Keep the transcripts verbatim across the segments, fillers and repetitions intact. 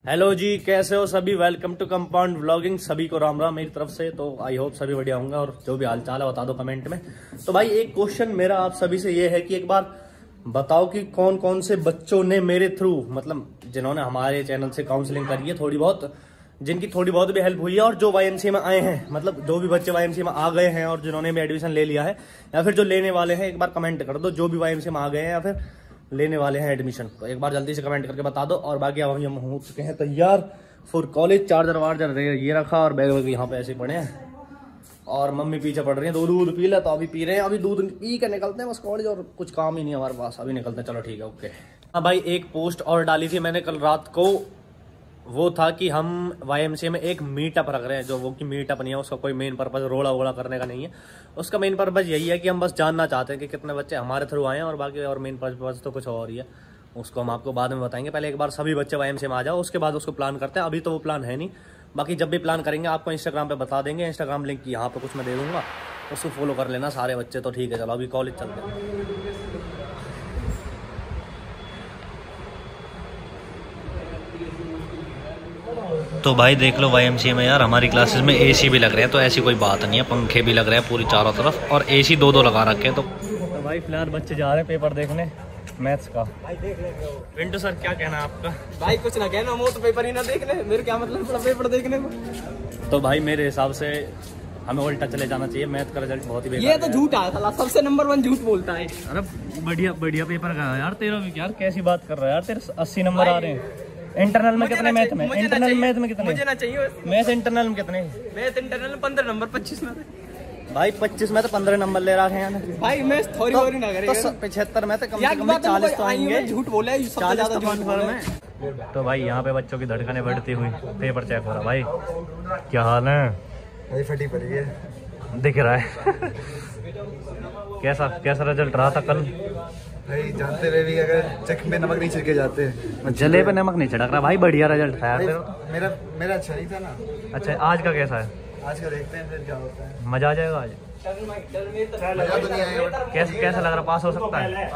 Hello जी, कैसे हो सभी। Welcome to compound vlogging. सभी को राम राम मेरी तरफ से। तो आई होप सभी बढ़िया होंगे और जो भी हाल चाल है बता दो कमेंट में। तो भाई एक क्वेश्चन मेरा आप सभी से ये है कि एक बार बताओ कि कौन कौन से बच्चों ने मेरे थ्रू, मतलब जिन्होंने हमारे चैनल से काउंसलिंग करी है, थोड़ी बहुत जिनकी थोड़ी बहुत भी हेल्प हुई है, और जो वाईएमसीए में आए हैं, मतलब जो भी बच्चे वाईएमसीए में आ गए हैं और जिन्होंने भी एडमिशन ले लिया है या फिर जो लेने वाले हैं, एक बार कमेंट कर दो। जो भी वाईएमसीए में आ गए हैं या फिर लेने वाले हैं एडमिशन, तो एक बार जल्दी से कमेंट करके बता दो। और बाकी अब हम हो चुके हैं तैयार फॉर कॉलेज। चार्जर वार्जर ये रखा और बैग वैग यहाँ पे ऐसे पड़े हैं और मम्मी पीछे पड़ रही है। दूध दूध पी ले, तो अभी पी रहे हैं। अभी दूध पी के निकलते हैं बस कॉलेज, और कुछ काम ही नहीं हमारे पास, अभी निकलते हैं। चलो ठीक है, ओके। हाँ भाई, एक पोस्ट और डाली थी मैंने कल रात को, वो था कि हम वाईएमसीए में एक मीटअप रख रहे हैं। जो वो कि मीटअप नहीं है, उसका कोई मेन पर्पज रोड़ा वोड़ा करने का नहीं है। उसका मेन पर्पज यही है कि हम बस जानना चाहते हैं कि कितने बच्चे हमारे थ्रू आए हैं, और बाकी और मेन पर्पज तो कुछ और ही है, उसको हम आपको बाद में बताएंगे। पहले एक बार सभी बच्चे वाईएमसीए में आ जाओ, उसके बाद उसको प्लान करते हैं। अभी तो वो प्लान है नहीं, बाकी जब भी प्लान करेंगे आपको इंस्टाग्राम पे बता देंगे। इंस्टाग्राम लिंक यहाँ पे कुछ मैं दे दूंगा, उसको फॉलो कर लेना सारे बच्चे। तो ठीक है, चलो अभी कॉलेज चलते हैं। तो भाई देख लो, वाईएमसीए में यार हमारी क्लासेस में एसी भी लग रहे हैं, तो ऐसी कोई बात नहीं है। पंखे भी लग रहे हैं पूरी चारों तरफ, और एसी दो दो लगा रखे हैं। तो, तो भाई फिलहाल बच्चे जा रहे हैं पेपर देखने मैथ्स का। पिंटू सर क्या कहना है आपका? भाई कुछ ना कहना, वो तो पेपर ही ना देखने, मेरे क्या मतलब पेपर देखने को। तो भाई मेरे हिसाब से हमें उल्टा चले जाना चाहिए। मैथ का रिजल्ट बहुत ही बेकार। ये तो झूठ आया था, सबसे नंबर वन झूठ बोलता है। अरे बढ़िया बढ़िया पेपर का यार तेरा भी। यार कैसी बात कर रहा है यार, तेरे अस्सी नंबर आ रहे हैं। इंटरनल में कितने मैथ में? इंटरनल मैथ में कितने? मुझे ना चाहिए। मैथ इंटरनल में कितने? मैथ इंटरनल में पंद्रह नंबर, पच्चीस में भाई पच्चीस में तो पंद्रह नंबर ले रखे हैं भाई। मैं थोड़ी तो, थोड़ी ना करेगा तो पचहत्तर में तो कम से कम चालीस तो आएंगे। झूठ बोला है, चालीस तो कन्फर्म है। तो भाई यहाँ पे बच्चों की धड़कनें बढ़ती हुई पेपर चेक हो रहा। भाई क्या हाल है? भाई फटी पड़ी है, दिख रहा है। कैसा कैसा रिजल्ट रहा था कल? भाई जानते हुए भी अगर चक में नमक नहीं छिड़के जाते, जले पे नमक नहीं छिड़क रहा। भाई बढ़िया रिजल्ट था यार। मेरा मेरा अच्छा नहीं था ना। अच्छा, आज का कैसा है? आज का देखते हैं फिर क्या होता है। मजा आ जाएगा आज? मजा तो नहीं आएगा। कैसे कैसा लग रहा? पास हो सकता है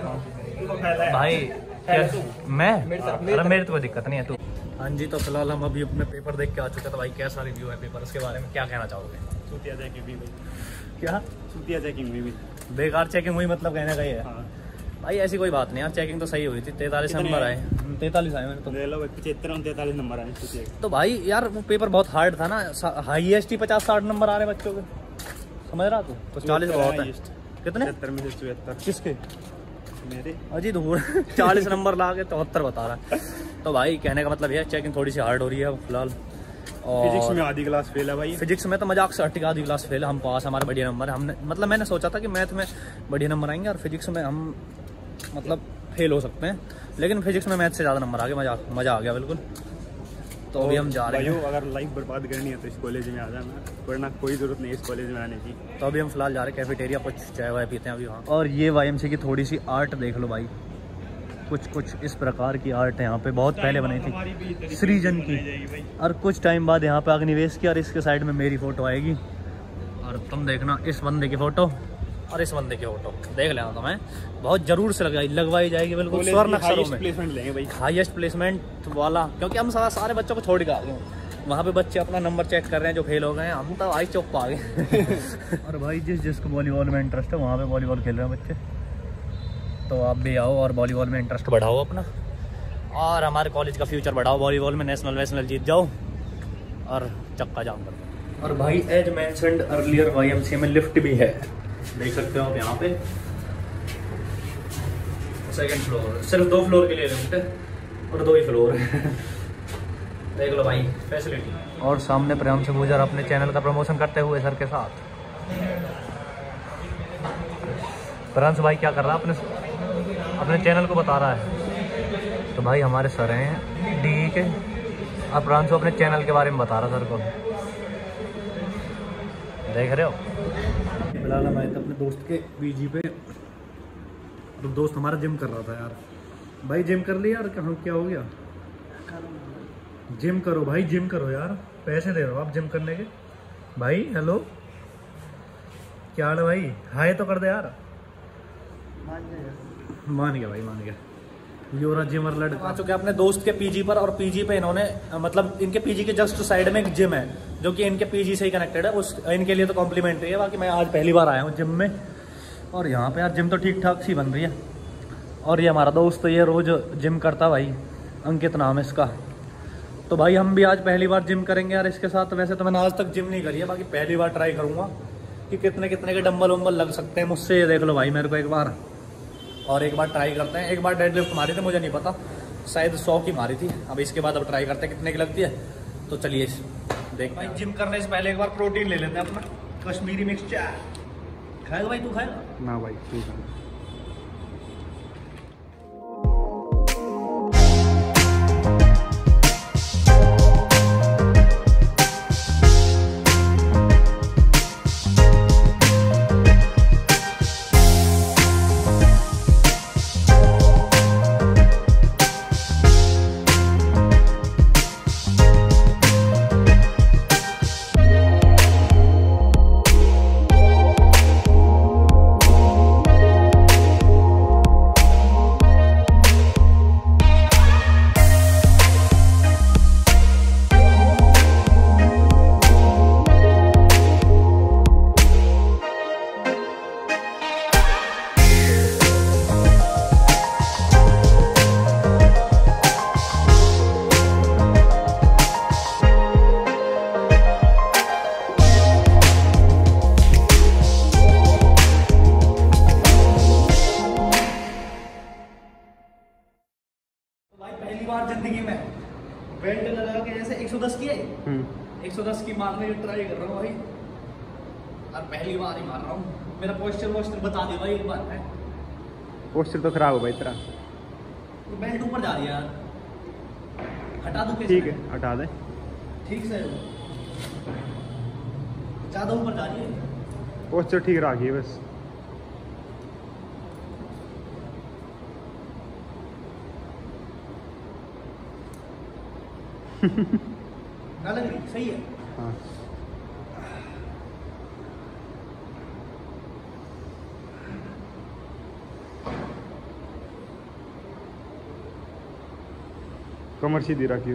भाई? मैं अरे मेरी तो कोई दिक्कत नहीं है। तू? हाँ जी, तो फिलहाल हम अभी अपने पेपर देख के आ चुके हैं। तो भाई कैसा रिव्यू है पेपर, उसके बारे में क्या कहना चाहोगे? चूतिया चेकिंग हुई भाई। क्या चूतिया चेकिंग हुई? बेकार चेकिंग हुई मतलब कहने का ही है। हाँ। भाई ऐसी कोई बात नहीं यार, चेकिंग तो सही हुई थी। तैतालीस नंबर आए। तैतालीस आए मैंने तो। ले लो पचहत्तर तैतालीस नंबर आए चूतिया के। तो भाई यार वो पेपर बहुत हार्ड था ना। हाईएस्ट ही पचास साठ नंबर आ रहे बच्चों के, समझ रहा तू? तो चालीस बहुत है। कितने? पचहत्तर में से चौहत्तर। किसके? मेरे अजी दूर। चालीस नंबर ला के चौहत्तर बता रहा है। तो भाई कहने का मतलब है चेकिंग थोड़ी सी हार्ड हो रही है फिलहाल। और फिजिक्स में आधी क्लास फेल है भाई। फिजिक्स में तो मजाक से हटी, आधी क्लास फेल। हम पास, हमारे बढ़िया नंबर है। हमने मतलब मैंने सोचा था कि मैथ में बढ़िया नंबर आएंगे और फिजिक्स में हम मतलब फेल हो सकते हैं, लेकिन फिजिक्स में मैथ से ज़्यादा नंबर आ गए। मजा मजा आ गया बिल्कुल। तो अभी हम जा रहे हैं। अगर लाइफ बर्बाद करनी है तो इस कॉलेज में आ जाना, वरना कोई जरूरत नहीं इस कॉलेज में आने की। तो अभी हम फिलहाल जा रहे हैं कैफेटेरिया, कुछ चाय वाय पीते हैं अभी वहाँ। और ये वाईएमसीए की थोड़ी सी आर्ट देख लो भाई। कुछ कुछ इस प्रकार की आर्ट है यहाँ पे, बहुत पहले बनी थी सृजन की। और कुछ टाइम बाद यहाँ पे अग्निवेश की, और इसके साइड में मेरी फोटो आएगी। और तुम देखना इस बंदे की फोटो और इस बंदे की फोटो देख लेना तुम्हें, बहुत जरूर से लगाई लगवाई जाएगी बिल्कुल स्वर्ण अक्षरों में। प्लेसमेंट लेंगे भाई, हाईएस्ट प्लेसमेंट वाला, क्योंकि हम सारा सारे बच्चों को छोड़ के आ गए। वहाँ पे बच्चे अपना नंबर चेक कर रहे हैं जो फेल हो गए हैं। हम तो आई चौक पा गए। और भाई जिस जिसको वॉलीबॉल में इंटरेस्ट है वहाँ पे वॉलीबॉल खेल रहे हैं बच्चे। तो आप भी आओ और वॉलीबॉल में इंटरेस्ट बढ़ाओ अपना, और हमारे कॉलेज का फ्यूचर बढ़ाओ। वॉलीबॉल में नेशनल वेशनल जीत जाओ और चक्का जाम करो। और भाई एज मेंशन्ड अर्लियर वाईएमसीए में लिफ्ट भी है, देख सकते हो आप यहाँ पे। सेकंड फ्लोर, सिर्फ दो फ्लोर के लिए लिफ्ट है और दो ही फ्लोर है। देख लो भाई फैसिलिटी। और सामने प्रियांशु गुजर अपने चैनल का प्रमोशन करते हुए सर के साथ। प्रियांशु भाई क्या कर रहा है? अपने अपने चैनल को बता रहा है। तो भाई हमारे सर हैं डी के, अब प्रियांशु अपने चैनल के बारे में बता रहा सर को। देख रहे हो? फिलहाल हम आए थे अपने दोस्त के पीजी पे। तो दोस्त हमारा जिम कर रहा था यार। भाई जिम कर लिया यार? कहाँ क्या हो गया? जिम करो भाई, जिम करो यार, पैसे दे रहे हो आप जिम करने के। भाई हेलो, क्या हाल है भाई? हाय तो कर दे यार। मान गया भाई, मान गया। ये हो रहा जिमर लड़का आ चुके अपने दोस्त के पीजी पर, और पीजी पे इन्होंने मतलब इनके पीजी के जस्ट साइड में एक जिम है जो कि इनके पीजी से ही कनेक्टेड है। उस इनके लिए तो कॉम्प्लीमेंट्री है। बाकी मैं आज पहली बार आया हूँ जिम में, और यहाँ पे यार जिम तो ठीक ठाक सी बन रही है। और ये हमारा दोस्त, ये रोज़ जिम करता भाई, अंकित नाम है इसका। तो भाई हम भी आज पहली बार जिम करेंगे यार इसके साथ। वैसे तो मैंने आज तक जिम नहीं करी है, बाकी पहली बार ट्राई करूँगा कि कितने कितने के डंबल वम्बल लग सकते हैं मुझसे। ये देख लो भाई मेरे को एक बार, और एक बार ट्राई करते हैं। एक बार डेडलिफ्ट मारी थी, मुझे नहीं पता, शायद सौ की मारी थी। अब इसके बाद अब ट्राई करते हैं कितने की लगती है। तो चलिए देख भाई, जिम करने से पहले एक बार प्रोटीन ले लेते हैं अपना, कश्मीरी मिक्सचर। खाएगा भाई? तू खाएगा ना भाई? ठीक है। पहली बार जिंदगी में बेल्ट लगा के जैसे एक सौ दस की है, एक सौ दस की मारने की ट्राई कर रहा हूँ भाई, और पहली बार ही मार रहा हूँ। मेरा पोस्टर वोस्टर बता दे भाई एक बार है। पोस्टर तो खराब हो भाई तेरा। तो बेल्ट ऊपर जा रही है यार, हटा दूँ? ठीक है हटा दे। ठीक से ज़्यादा ऊपर जा रही है। पोस्टर ठीक रखिए बस। ना लग रही? सही है। हाँ कमर सीधी रखियो।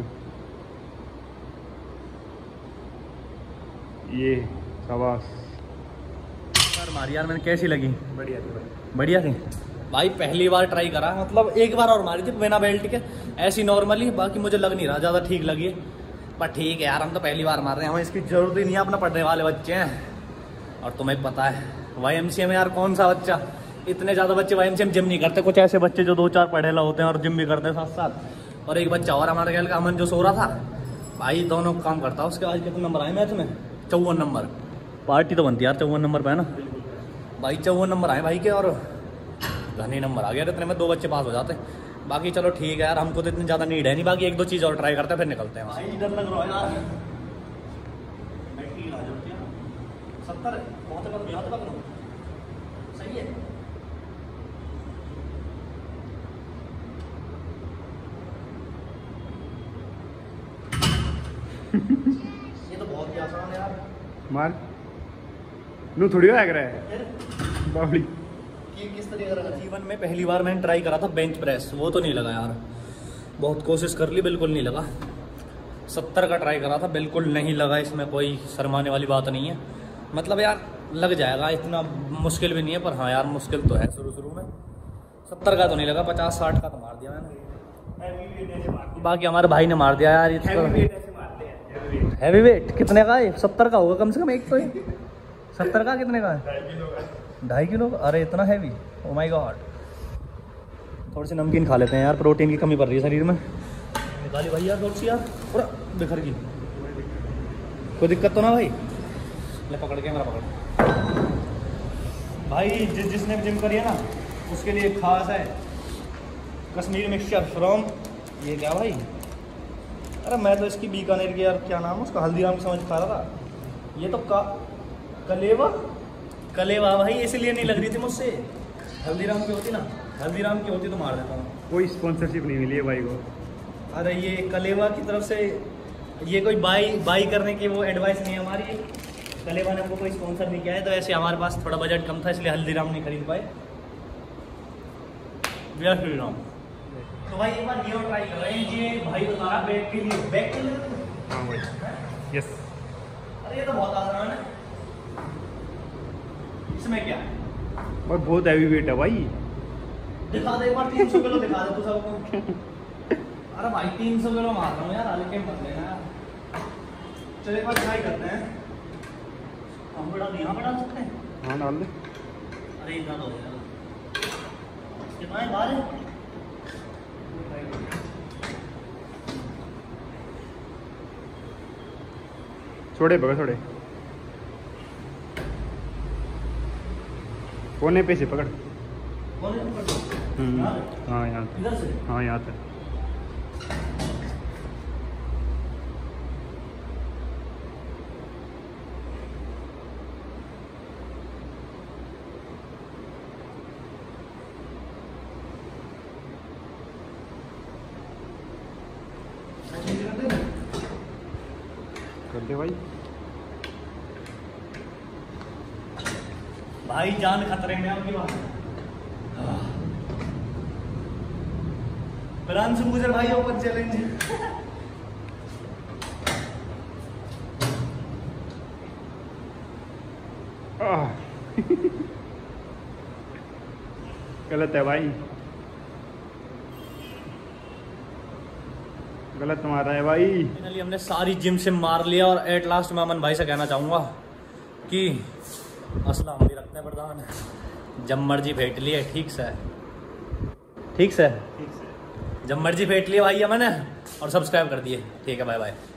ये शाबाश। यार मारी यार मैंने, कैसी लगी? बढ़िया थी भाई। बढ़िया थी भाई। पहली बार ट्राई करा, मतलब एक बार और मारी थी बिना बेल्ट के, ऐसी नॉर्मली। बाकी मुझे लग नहीं रहा ज़्यादा ठीक लगी, पर ठीक है यार, हम तो पहली बार मार रहे हैं, हमें इसकी जरूरत ही नहीं है। अपना पढ़ने वाले बच्चे हैं, और तुम्हें पता है वाई एम सी ए में यार कौन सा बच्चा, इतने ज़्यादा बच्चे वाई एम सी ए में जिम नहीं करते। कुछ ऐसे बच्चे जो दो चार पढ़े ला होते हैं और जिम भी करते हैं साथ साथ। और एक बच्चा और हमारे ख्याल का अमन जो सो रहा था भाई, दोनों काम करता है। उसके आज कितने नंबर आए मैथ में? चौवन नंबर। पार्टी तो बनती है यार चौवन नंबर पे है ना भाई। चौवन नंबर आए भाई के, और घने नंबर आ गया। इतने में दो बच्चे पास हो जाते हैं। बाकी चलो ठीक है यार, हमको तो इतनी ज़्यादा नीड है नहीं। बाकी एक दो चीज़ और ट्राई करते हैं फिर निकलते हैं। भाई डर लग रहा है यार। सत्तर बहुत सही है। ये तो बहुत ही आसान है यार। मार नू थोड़ी लग रहा है बावली। किस तरीके का जीवन में पहली बार मैंने ट्राई करा था बेंच प्रेस, वो तो नहीं लगा यार। बहुत कोशिश कर ली, बिल्कुल नहीं लगा। सत्तर का ट्राई करा था, बिल्कुल नहीं लगा। इसमें कोई शर्माने वाली बात नहीं है। मतलब यार लग जाएगा, इतना मुश्किल भी नहीं है। पर हाँ यार मुश्किल तो है शुरू शुरू में। सत्तर का तो नहीं लगा, पचास साठ का तो मार दिया मैंने। बाकी हमारे भाई ने मार दिया यार। हैवी वेट कितने का है? सत्तर का होगा कम से कम एक तो। सत्तर का कितने का है? ढाई किलो। अरे इतना हैवी, ओ माय गॉड। थोड़ी सी नमकीन खा लेते हैं यार, प्रोटीन की कमी पड़ रही है शरीर में। निकाली भाई यार थोड़ी सी यार, पूरा बिखर गई। कोई दिक्कत तो ना भाई? ले पकड़ के, मेरा पकड़ भाई। जिस जिसने जिम करी है ना उसके लिए खास है कश्मीरी मिक्सचर फ्रॉम, ये क्या भाई? अरे मैं तो इसकी बीकानेर की यार, क्या नाम है उसका, हल्दीराम की समझ खा रहा था। ये तो का कलेवा कलेवा भाई, इसलिए नहीं लग रही थी मुझसे। हल्दीराम की होती ना, हल्दीराम की होती तो मार देता हूँ। कोई स्पॉन्सरशिप नहीं मिली है भाई को। अरे ये कलेवा की तरफ से, ये कोई बाई बाई करने की वो एडवाइस नहीं है हमारी। कलेवा ने हमको कोई स्पॉन्सर नहीं किया है। तो ऐसे हमारे पास थोड़ा बजट कम था, इसलिए हल्दीराम नहीं खरीद पाए। जय श्री राम। तो भाई एक बार ये और ट्राई कर रहे हैं ये भाई बता रहा बैक के लिए बैक के लिए हाँ भाई यस। अरे ये तो बहुत आसान है। इसमें क्या है भाई बहुत हैवी वेट है भाई। दिखा दे एक बार तीन सौ किलो दिखा दे तू सबको। अरे भाई तीन सौ किलो मार रहा हूँ यार हल्के मत लेना यार। चलो एक बार ट्राई करते हैं। हम बड़ा यहाँ पर डाल सकते हैं। हाँ डाल दे। अरे इतना तो यार कितना है बाहर है। छोड़े पकड़ छोड़े कोने पे से पकड़। कौन है ऊपर? हम्म, यहाँ पे? हाँ यहाँ इधर से हाँ यहाँ पे। कर दे भाई। भाई जान खतरे में आपकी बात। ब्रांच मुझे भाई ओपन चैलेंज। गलत है भाई, गलत मारा है भाई। फाइनली हमने सारी जिम से मार लिया और एट लास्ट मैं अमन भाई से कहना चाहूँगा कि असला हम भी रखते हैं प्रधान, जब मर्जी फेंट लिए ठीक से ठीक से जब मर्जी फेंट लिए भाई अमन और सब्सक्राइब कर दिए। ठीक है बाय बाय।